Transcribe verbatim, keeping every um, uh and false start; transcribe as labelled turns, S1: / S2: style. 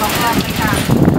S1: ของเราเลยค่ะ